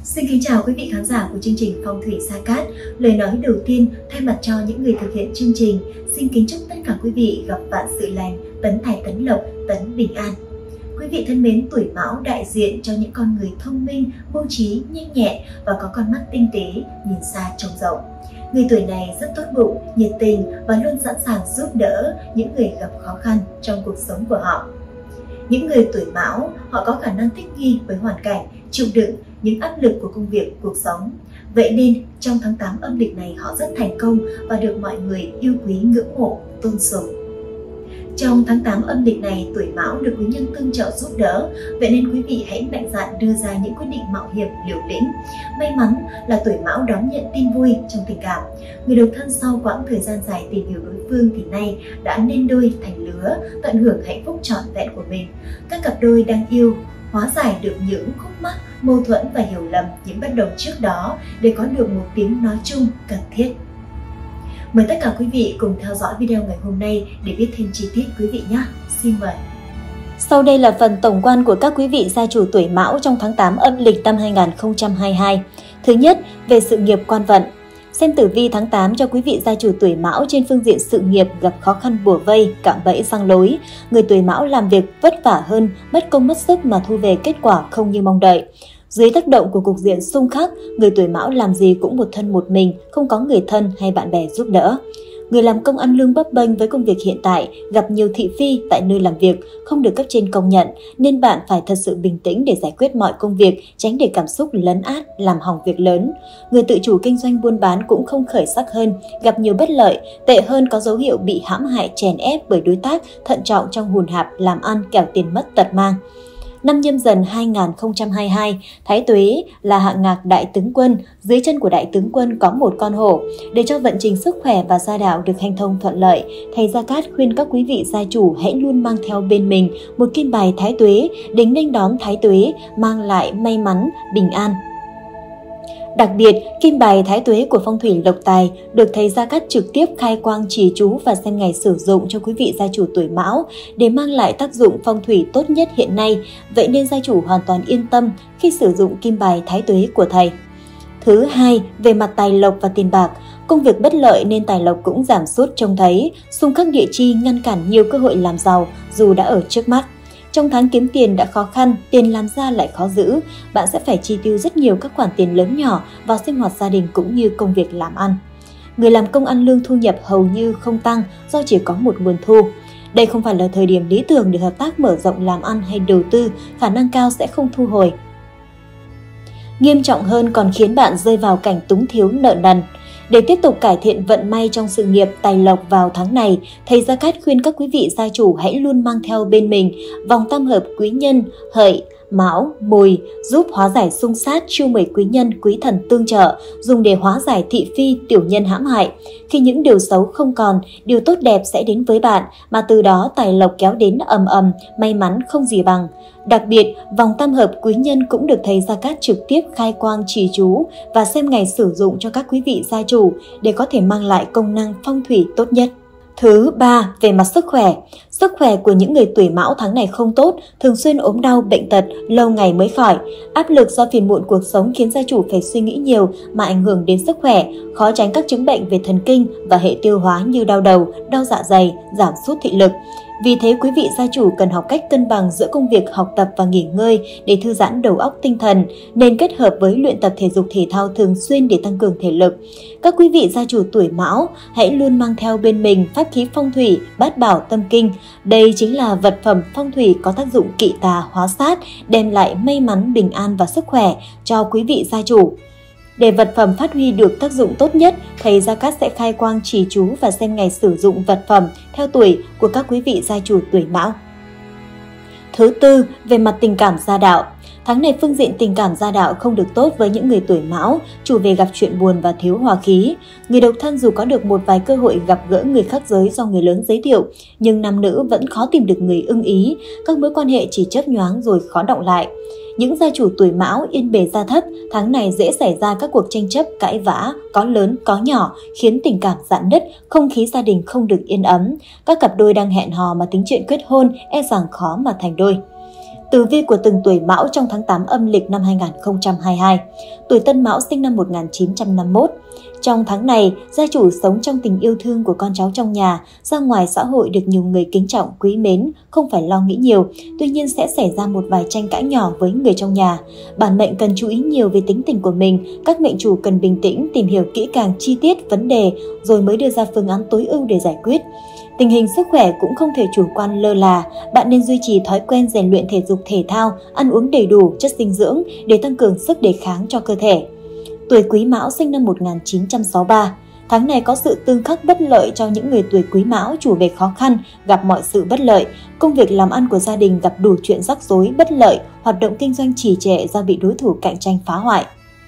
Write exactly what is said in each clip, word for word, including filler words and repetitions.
Xin kính chào quý vị khán giả của chương trình Phong thủy Sa Cát. Lời nói đầu tiên thay mặt cho những người thực hiện chương trình, xin kính chúc tất cả quý vị gặp vạn sự lành, tấn tài tấn lộc, tấn bình an. Quý vị thân mến, tuổi Mão đại diện cho những con người thông minh, mưu trí, nhanh nhẹn và có con mắt tinh tế, nhìn xa trông rộng. Người tuổi này rất tốt bụng, nhiệt tình và luôn sẵn sàng giúp đỡ những người gặp khó khăn trong cuộc sống của họ. Những người tuổi Mão, họ có khả năng thích nghi với hoàn cảnh, chịu đựng những áp lực của công việc, cuộc sống. Vậy nên, trong tháng tám âm lịch này họ rất thành công và được mọi người yêu quý, ngưỡng mộ, tôn sùng. Trong tháng tám âm lịch này, tuổi Mão được quý nhân tương trợ giúp đỡ, vậy nên quý vị hãy mạnh dạn đưa ra những quyết định mạo hiểm, liều lĩnh. May mắn là tuổi Mão đón nhận tin vui trong tình cảm. Người độc thân sau quãng thời gian dài tìm hiểu đối phương thì nay đã nên đôi thành lứa, tận hưởng hạnh phúc trọn vẹn của mình. Các cặp đôi đang yêu hóa giải được những khúc mắc, mâu thuẫn và hiểu lầm, những bất đồng trước đó để có được một tiếng nói chung cần thiết. Mời tất cả quý vị cùng theo dõi video ngày hôm nay để biết thêm chi tiết quý vị nhé. Xin mời. Sau đây là phần tổng quan của các quý vị gia chủ tuổi Mão trong tháng tám âm lịch năm hai nghìn không trăm hai mươi hai. Thứ nhất, về sự nghiệp quan vận. Xem tử vi tháng tám cho quý vị gia chủ tuổi Mão trên phương diện sự nghiệp gặp khó khăn bủa vây, cạm bẫy răng lối. Người tuổi Mão làm việc vất vả hơn, mất công mất sức mà thu về kết quả không như mong đợi. Dưới tác động của cục diện xung khắc, người tuổi Mão làm gì cũng một thân một mình, không có người thân hay bạn bè giúp đỡ. Người làm công ăn lương bấp bênh với công việc hiện tại, gặp nhiều thị phi tại nơi làm việc, không được cấp trên công nhận, nên bạn phải thật sự bình tĩnh để giải quyết mọi công việc, tránh để cảm xúc lấn át, làm hỏng việc lớn. Người tự chủ kinh doanh buôn bán cũng không khởi sắc hơn, gặp nhiều bất lợi, tệ hơn có dấu hiệu bị hãm hại chèn ép bởi đối tác, thận trọng trong hùn hạp, làm ăn kẻo tiền mất tật mang. Năm Nhâm Dần hai nghìn không trăm hai mươi hai, Thái Tuế là hạng ngạc đại tướng quân, dưới chân của đại tướng quân có một con hổ. Để cho vận trình sức khỏe và gia đạo được hanh thông thuận lợi, thầy Gia Cát khuyên các quý vị gia chủ hãy luôn mang theo bên mình một kim bài Thái Tuế để nghênh đón Thái Tuế, mang lại may mắn, bình an. Đặc biệt, kim bài Thái Tuế của phong thủy lộc tài được thầy Gia Cát trực tiếp khai quang chỉ chú và xem ngày sử dụng cho quý vị gia chủ tuổi Mão để mang lại tác dụng phong thủy tốt nhất hiện nay, vậy nên gia chủ hoàn toàn yên tâm khi sử dụng kim bài Thái Tuế của thầy. Thứ hai, về mặt tài lộc và tiền bạc, công việc bất lợi nên tài lộc cũng giảm sút trông thấy, xung khắc địa chi ngăn cản nhiều cơ hội làm giàu dù đã ở trước mắt. Trong tháng kiếm tiền đã khó khăn, tiền làm ra lại khó giữ, bạn sẽ phải chi tiêu rất nhiều các khoản tiền lớn nhỏ vào sinh hoạt gia đình cũng như công việc làm ăn. Người làm công ăn lương thu nhập hầu như không tăng do chỉ có một nguồn thu. Đây không phải là thời điểm lý tưởng để hợp tác mở rộng làm ăn hay đầu tư, khả năng cao sẽ không thu hồi. Nghiêm trọng hơn còn khiến bạn rơi vào cảnh túng thiếu nợ nần. Để tiếp tục cải thiện vận may trong sự nghiệp tài lộc vào tháng này, thầy Gia Cát khuyên các quý vị gia chủ hãy luôn mang theo bên mình vòng tam hợp quý nhân, hợi, Mão, Mùi, giúp hóa giải xung sát, chiêu mời quý nhân, quý thần tương trợ, dùng để hóa giải thị phi, tiểu nhân hãm hại. Khi những điều xấu không còn, điều tốt đẹp sẽ đến với bạn, mà từ đó tài lộc kéo đến ầm ầm, may mắn không gì bằng. Đặc biệt, vòng tam hợp quý nhân cũng được thầy Gia Cát trực tiếp khai quang chỉ chú và xem ngày sử dụng cho các quý vị gia chủ để có thể mang lại công năng phong thủy tốt nhất. Thứ ba, về mặt sức khỏe. Sức khỏe của những người tuổi Mão tháng này không tốt, thường xuyên ốm đau, bệnh tật, lâu ngày mới khỏi. Áp lực do phiền muộn cuộc sống khiến gia chủ phải suy nghĩ nhiều mà ảnh hưởng đến sức khỏe, khó tránh các chứng bệnh về thần kinh và hệ tiêu hóa như đau đầu, đau dạ dày, giảm sút thị lực. Vì thế, quý vị gia chủ cần học cách cân bằng giữa công việc, học tập và nghỉ ngơi để thư giãn đầu óc tinh thần, nên kết hợp với luyện tập thể dục thể thao thường xuyên để tăng cường thể lực. Các quý vị gia chủ tuổi Mão hãy luôn mang theo bên mình pháp khí phong thủy, bát bảo tâm kinh. Đây chính là vật phẩm phong thủy có tác dụng kỵ tà hóa sát, đem lại may mắn, bình an và sức khỏe cho quý vị gia chủ. Để vật phẩm phát huy được tác dụng tốt nhất, thầy Gia Cát sẽ khai quang chỉ chú và xem ngày sử dụng vật phẩm theo tuổi của các quý vị gia chủ tuổi Mão. Thứ tư, về mặt tình cảm gia đạo. Tháng này phương diện tình cảm gia đạo không được tốt với những người tuổi Mão, chủ về gặp chuyện buồn và thiếu hòa khí. Người độc thân dù có được một vài cơ hội gặp gỡ người khác giới do người lớn giới thiệu, nhưng nam nữ vẫn khó tìm được người ưng ý, các mối quan hệ chỉ chớp nhoáng rồi khó đọng lại. Những gia chủ tuổi Mão yên bề gia thất, tháng này dễ xảy ra các cuộc tranh chấp, cãi vã, có lớn có nhỏ, khiến tình cảm rạn nứt, không khí gia đình không được yên ấm. Các cặp đôi đang hẹn hò mà tính chuyện kết hôn e rằng khó mà thành đôi. Tử vi của từng tuổi Mão trong tháng tám âm lịch năm hai nghìn không trăm hai mươi hai. Tuổi Tân Mão sinh năm một nghìn chín trăm năm mươi mốt. Trong tháng này, gia chủ sống trong tình yêu thương của con cháu trong nhà, ra ngoài xã hội được nhiều người kính trọng, quý mến, không phải lo nghĩ nhiều. Tuy nhiên sẽ xảy ra một vài tranh cãi nhỏ với người trong nhà. Bản mệnh cần chú ý nhiều về tính tình của mình, các mệnh chủ cần bình tĩnh, tìm hiểu kỹ càng chi tiết vấn đề rồi mới đưa ra phương án tối ưu để giải quyết. Tình hình sức khỏe cũng không thể chủ quan lơ là, bạn nên duy trì thói quen rèn luyện thể dục thể thao, ăn uống đầy đủ chất dinh dưỡng để tăng cường sức đề kháng cho cơ thể. Tuổi Quý Mão sinh năm một nghìn chín trăm sáu mươi ba. Tháng này có sự tương khắc bất lợi cho những người tuổi Quý Mão chủ về khó khăn, gặp mọi sự bất lợi. Công việc làm ăn của gia đình gặp đủ chuyện rắc rối, bất lợi, hoạt động kinh doanh trì trệ do bị đối thủ cạnh tranh phá hoại.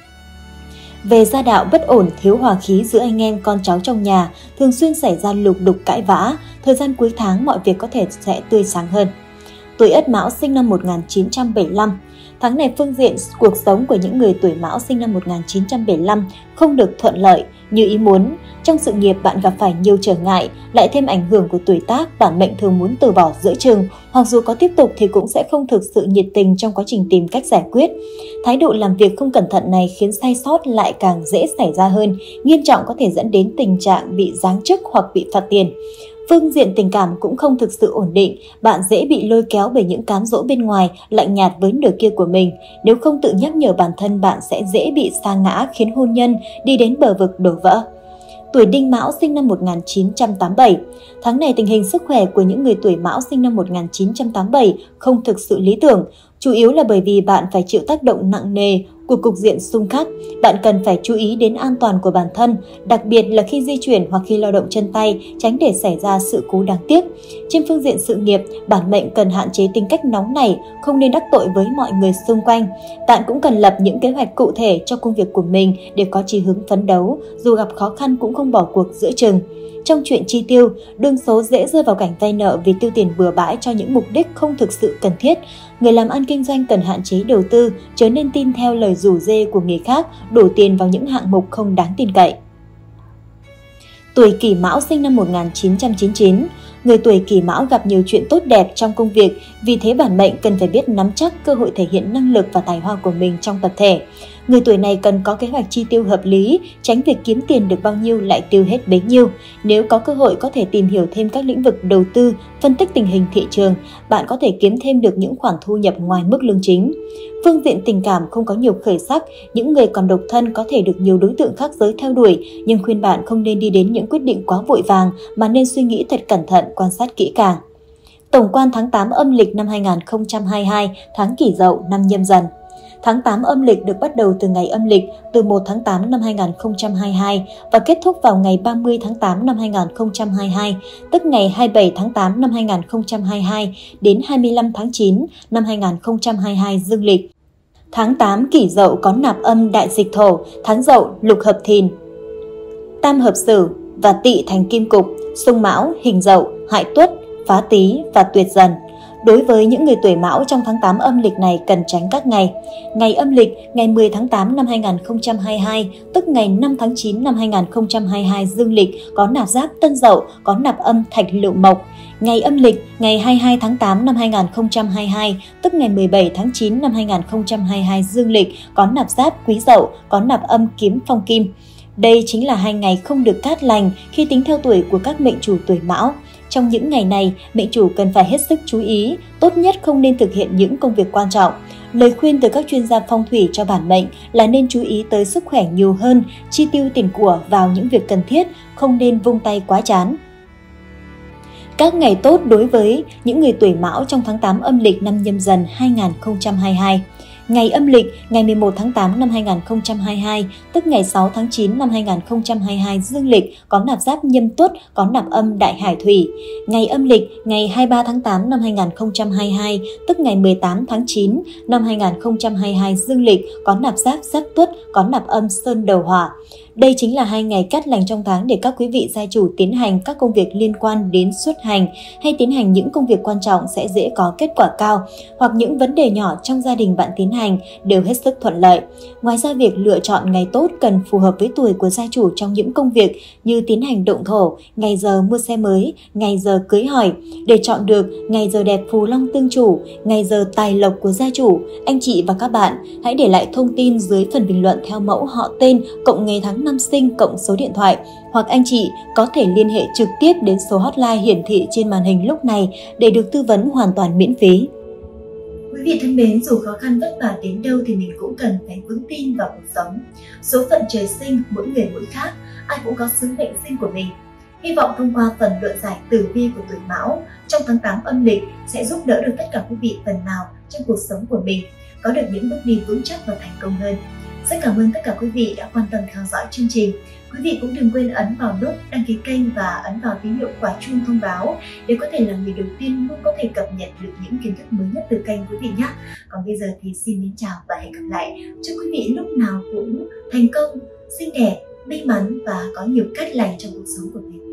Về gia đạo bất ổn, thiếu hòa khí giữa anh em con cháu trong nhà, thường xuyên xảy ra lục đục cãi vã. Thời gian cuối tháng mọi việc có thể sẽ tươi sáng hơn. Tuổi Ất Mão sinh năm một nghìn chín trăm bảy mươi lăm. Tháng này phương diện cuộc sống của những người tuổi Mão sinh năm một nghìn chín trăm bảy mươi lăm không được thuận lợi như ý muốn. Trong sự nghiệp bạn gặp phải nhiều trở ngại, lại thêm ảnh hưởng của tuổi tác, bản mệnh thường muốn từ bỏ giữa chừng, hoặc dù có tiếp tục thì cũng sẽ không thực sự nhiệt tình trong quá trình tìm cách giải quyết. Thái độ làm việc không cẩn thận này khiến sai sót lại càng dễ xảy ra hơn, nghiêm trọng có thể dẫn đến tình trạng bị giáng chức hoặc bị phạt tiền. Phương diện tình cảm cũng không thực sự ổn định, bạn dễ bị lôi kéo bởi những cám dỗ bên ngoài, lạnh nhạt với nửa kia của mình. Nếu không tự nhắc nhở bản thân, bạn sẽ dễ bị sa ngã khiến hôn nhân đi đến bờ vực đổ vỡ. Tuổi Đinh Mão sinh năm một nghìn chín trăm tám mươi bảy. Tháng này tình hình sức khỏe của những người tuổi Mão sinh năm một nghìn chín trăm tám mươi bảy không thực sự lý tưởng, chủ yếu là bởi vì bạn phải chịu tác động nặng nề của cục diện xung khắc. Bạn cần phải chú ý đến an toàn của bản thân, đặc biệt là khi di chuyển hoặc khi lao động chân tay, tránh để xảy ra sự cố đáng tiếc. Trên phương diện sự nghiệp, bản mệnh cần hạn chế tính cách nóng nảy, không nên đắc tội với mọi người xung quanh. Bạn cũng cần lập những kế hoạch cụ thể cho công việc của mình để có chí hướng phấn đấu, dù gặp khó khăn cũng không bỏ cuộc giữa chừng. Trong chuyện chi tiêu, đương số dễ rơi vào cảnh vay nợ vì tiêu tiền bừa bãi cho những mục đích không thực sự cần thiết. Người làm ăn kinh doanh cần hạn chế đầu tư, chớ nên tin theo lời rủ rê của người khác, đổ tiền vào những hạng mục không đáng tin cậy. Tuổi Kỷ Mão sinh năm một nghìn chín trăm chín mươi chín. Người tuổi Kỷ Mão gặp nhiều chuyện tốt đẹp trong công việc, vì thế bản mệnh cần phải biết nắm chắc cơ hội thể hiện năng lực và tài hoa của mình trong tập thể. Người tuổi này cần có kế hoạch chi tiêu hợp lý, tránh việc kiếm tiền được bao nhiêu lại tiêu hết bấy nhiêu. Nếu có cơ hội có thể tìm hiểu thêm các lĩnh vực đầu tư, phân tích tình hình thị trường, bạn có thể kiếm thêm được những khoản thu nhập ngoài mức lương chính. Phương diện tình cảm không có nhiều khởi sắc, những người còn độc thân có thể được nhiều đối tượng khác giới theo đuổi, nhưng khuyên bạn không nên đi đến những quyết định quá vội vàng mà nên suy nghĩ thật cẩn thận, quan sát kỹ càng. Tổng quan tháng tám âm lịch năm hai nghìn không trăm hai mươi hai, tháng Kỷ Dậu năm Nhâm Dần. Tháng tám âm lịch được bắt đầu từ ngày âm lịch từ một tháng tám năm hai nghìn không trăm hai mươi hai và kết thúc vào ngày ba mươi tháng tám năm hai nghìn không trăm hai mươi hai, tức ngày hai mươi bảy tháng tám năm hai nghìn không trăm hai mươi hai đến hai mươi lăm tháng chín năm hai nghìn không trăm hai mươi hai dương lịch. Tháng tám Kỷ Dậu có nạp âm đại dịch thổ, tháng Dậu lục hợp Thìn, tam hợp Sửu và Tỵ thành kim cục, xung Mão, hình Dậu, hại Tuất, phá Tý và tuyệt Dần. Đối với những người tuổi Mão trong tháng tám âm lịch này cần tránh các ngày. Ngày âm lịch ngày mười tháng tám năm hai nghìn không trăm hai mươi hai, tức ngày năm tháng chín năm hai nghìn không trăm hai mươi hai dương lịch có nạp giáp Tân Dậu, có nạp âm Thạch Lựu Mộc. Ngày âm lịch ngày hai mươi hai tháng tám năm hai nghìn không trăm hai mươi hai, tức ngày mười bảy tháng chín năm hai nghìn không trăm hai mươi hai dương lịch có nạp giáp Quý Dậu, có nạp âm Kiếm Phong Kim. Đây chính là hai ngày không được cát lành khi tính theo tuổi của các mệnh chủ tuổi Mão. Trong những ngày này, mệnh chủ cần phải hết sức chú ý, tốt nhất không nên thực hiện những công việc quan trọng. Lời khuyên từ các chuyên gia phong thủy cho bản mệnh là nên chú ý tới sức khỏe nhiều hơn, chi tiêu tiền của vào những việc cần thiết, không nên vung tay quá chán. Các ngày tốt đối với những người tuổi Mão trong tháng tám âm lịch năm Nhâm Dần hai nghìn không trăm hai mươi hai. Ngày âm lịch ngày mười một tháng tám năm hai nghìn không trăm hai mươi hai, tức ngày sáu tháng chín năm hai nghìn không trăm hai mươi hai dương lịch có nạp giáp Nhâm Tuất, có nạp âm Đại Hải Thủy. Ngày âm lịch ngày hai mươi ba tháng tám năm hai nghìn không trăm hai mươi hai, tức ngày mười tám tháng chín năm hai nghìn không trăm hai mươi hai dương lịch có nạp giáp Giáp Tuất, có nạp âm Sơn Đầu Hỏa. Đây chính là hai ngày cát lành trong tháng để các quý vị gia chủ tiến hành các công việc liên quan đến xuất hành hay tiến hành những công việc quan trọng sẽ dễ có kết quả cao, hoặc những vấn đề nhỏ trong gia đình bạn tiến hành đều hết sức thuận lợi. Ngoài ra, việc lựa chọn ngày tốt cần phù hợp với tuổi của gia chủ trong những công việc như tiến hành động thổ, ngày giờ mua xe mới, ngày giờ cưới hỏi. Để chọn được ngày giờ đẹp phù long tương chủ, ngày giờ tài lộc của gia chủ, anh chị và các bạn hãy để lại thông tin dưới phần bình luận theo mẫu họ tên cộng ngày tháng năm sinh cộng số điện thoại, hoặc anh chị có thể liên hệ trực tiếp đến số hotline hiển thị trên màn hình lúc này để được tư vấn hoàn toàn miễn phí. Quý vị thân mến, dù khó khăn vất vả đến đâu thì mình cũng cần phải vững tin vào cuộc sống. Số phận trời sinh, mỗi người mỗi khác, ai cũng có sứ mệnh riêng của mình. Hy vọng thông qua phần luận giải tử vi của tuổi Mão trong tháng tám âm lịch sẽ giúp đỡ được tất cả quý vị phần nào trong cuộc sống của mình, có được những bước đi vững chắc và thành công hơn. Rất cảm ơn tất cả quý vị đã quan tâm theo dõi chương trình. Quý vị cũng đừng quên ấn vào nút đăng ký kênh và ấn vào tín hiệu quả chuông thông báo để có thể là người đầu tiên luôn có thể cập nhật được những kiến thức mới nhất từ kênh quý vị nhé. Còn bây giờ thì xin mến chào và hẹn gặp lại. Chúc quý vị lúc nào cũng thành công, xinh đẹp, may mắn và có nhiều cát lành trong cuộc sống của mình.